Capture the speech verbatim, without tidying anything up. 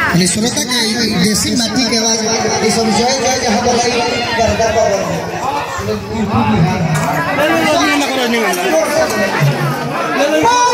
अनि श्रोता के देसी माटी के आवाज ये सब जय जय जहां बोलाई गरगर बाबा